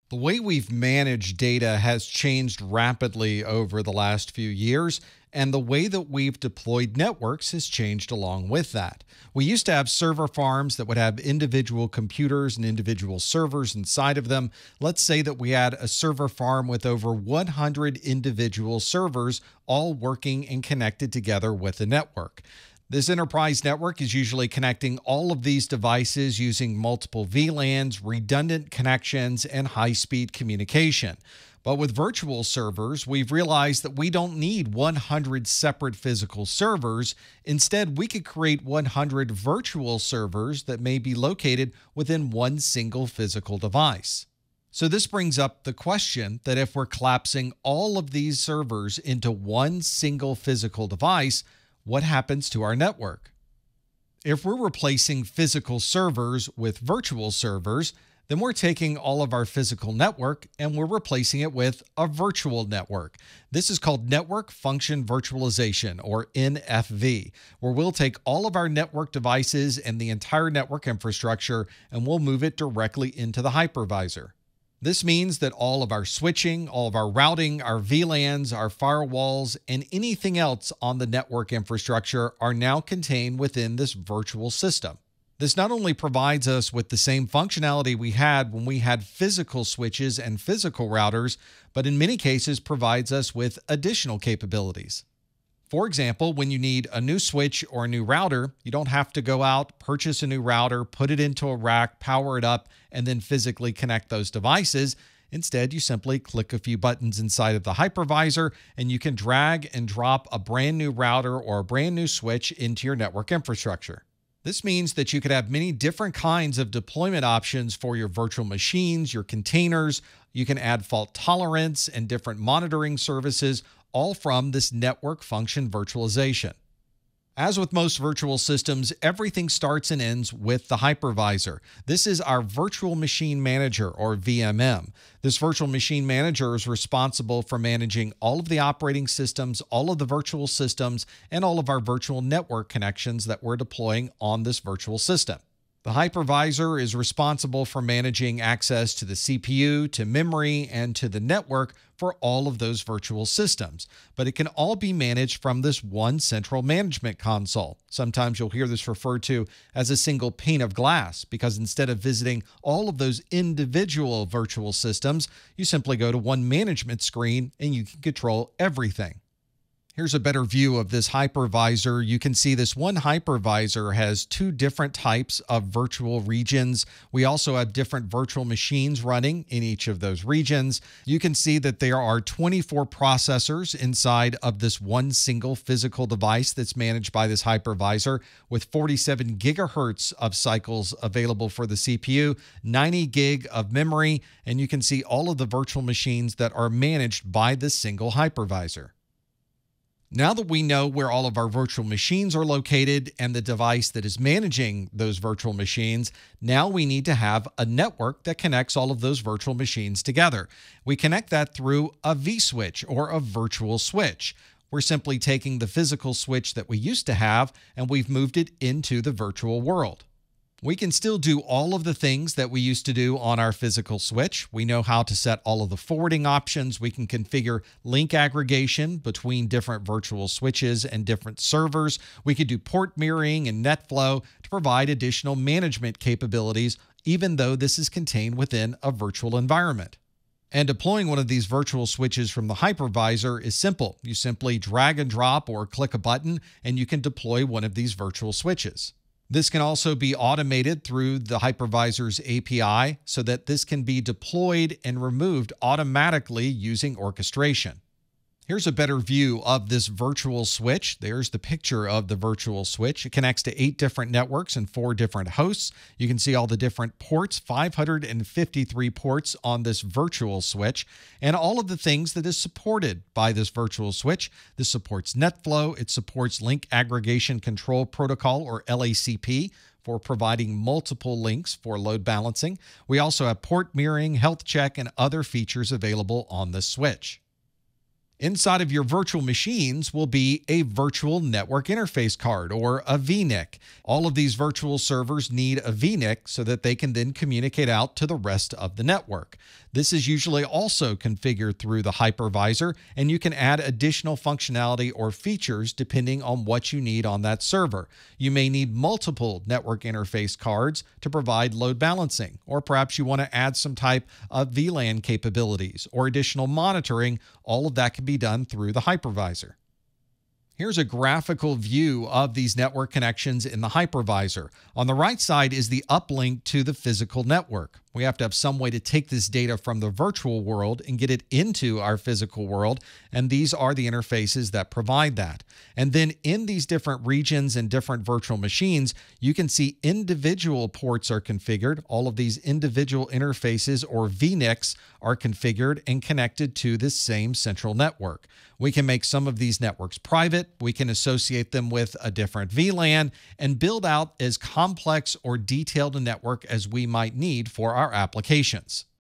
The way we've managed data has changed rapidly over the last few years, and the way that we've deployed networks has changed along with that. We used to have server farms that would have individual computers and individual servers inside of them. Let's say that we had a server farm with over 100 individual servers all working and connected together with a network. This enterprise network is usually connecting all of these devices using multiple VLANs, redundant connections, and high-speed communication. But with virtual servers, we've realized that we don't need 100 separate physical servers. Instead, we could create 100 virtual servers that may be located within one single physical device. So this brings up the question that if we're collapsing all of these servers into one single physical device, what happens to our network? If we're replacing physical servers with virtual servers, then we're taking all of our physical network and we're replacing it with a virtual network. This is called Network Function Virtualization, or NFV, where we'll take all of our network devices and the entire network infrastructure and we'll move it directly into the hypervisor. This means that all of our switching, all of our routing, our VLANs, our firewalls, and anything else on the network infrastructure are now contained within this virtual system. This not only provides us with the same functionality we had when we had physical switches and physical routers, but in many cases provides us with additional capabilities. For example, when you need a new switch or a new router, you don't have to go out, purchase a new router, put it into a rack, power it up, and then physically connect those devices. Instead, you simply click a few buttons inside of the hypervisor, and you can drag and drop a brand new router or a brand new switch into your network infrastructure. This means that you could have many different kinds of deployment options for your virtual machines, your containers. You can add fault tolerance and different monitoring services, all from this network function virtualization. As with most virtual systems, everything starts and ends with the hypervisor. This is our virtual machine manager, or VMM. This virtual machine manager is responsible for managing all of the operating systems, all of the virtual systems, and all of our virtual network connections that we're deploying on this virtual system. The hypervisor is responsible for managing access to the CPU, to memory, and to the network for all of those virtual systems. But it can all be managed from this one central management console. Sometimes you'll hear this referred to as a single pane of glass, because instead of visiting all of those individual virtual systems, you simply go to one management screen and you can control everything. Here's a better view of this hypervisor. You can see this one hypervisor has two different types of virtual regions. We also have different virtual machines running in each of those regions. You can see that there are 24 processors inside of this one single physical device that's managed by this hypervisor, with 47 gigahertz of cycles available for the CPU, 90 gig of memory, and you can see all of the virtual machines that are managed by this single hypervisor. Now that we know where all of our virtual machines are located and the device that is managing those virtual machines, now we need to have a network that connects all of those virtual machines together. We connect that through a vSwitch, or a virtual switch. We're simply taking the physical switch that we used to have and we've moved it into the virtual world. We can still do all of the things that we used to do on our physical switch. We know how to set all of the forwarding options. We can configure link aggregation between different virtual switches and different servers. We could do port mirroring and NetFlow to provide additional management capabilities, even though this is contained within a virtual environment. And deploying one of these virtual switches from the hypervisor is simple. You simply drag and drop or click a button, and you can deploy one of these virtual switches. This can also be automated through the hypervisor's API so that this can be deployed and removed automatically using orchestration. Here's a better view of this virtual switch. There's the picture of the virtual switch. It connects to 8 different networks and 4 different hosts. You can see all the different ports, 553 ports on this virtual switch, and all of the things that is supported by this virtual switch. This supports NetFlow. It supports Link Aggregation Control Protocol, or LACP, for providing multiple links for load balancing. We also have port mirroring, health check, and other features available on this switch. Inside of your virtual machines will be a virtual network interface card, or a VNIC. All of these virtual servers need a VNIC so that they can then communicate out to the rest of the network. This is usually also configured through the hypervisor, and you can add additional functionality or features depending on what you need on that server. You may need multiple network interface cards to provide load balancing, or perhaps you want to add some type of VLAN capabilities or additional monitoring. All of that can be done through the hypervisor. Here's a graphical view of these network connections in the hypervisor. On the right side is the uplink to the physical network. We have to have some way to take this data from the virtual world and get it into our physical world, and these are the interfaces that provide that. And then in these different regions and different virtual machines, you can see individual ports are configured. All of these individual interfaces, or VNICs, are configured and connected to this same central network. We can make some of these networks private. We can associate them with a different VLAN and build out as complex or detailed a network as we might need for our applications.